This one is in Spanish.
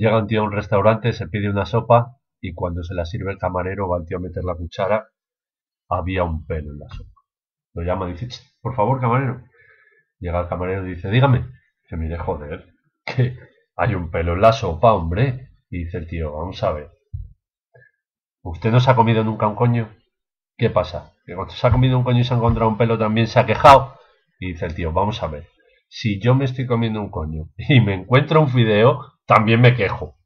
Llega un tío a un restaurante, se pide una sopa y cuando se la sirve el camarero va el tío a meter la cuchara, había un pelo en la sopa. Lo llama y dice, por favor, camarero. Llega el camarero y dice, dígame. Dice, mire, joder, que hay un pelo en la sopa, hombre. Y dice el tío, vamos a ver. ¿Usted no se ha comido nunca un coño? ¿Qué pasa? ¿Que cuando se ha comido un coño y se ha encontrado un pelo también se ha quejado? Y dice el tío, vamos a ver. Si yo me estoy comiendo un coño y me encuentro un fideo, también me quejo.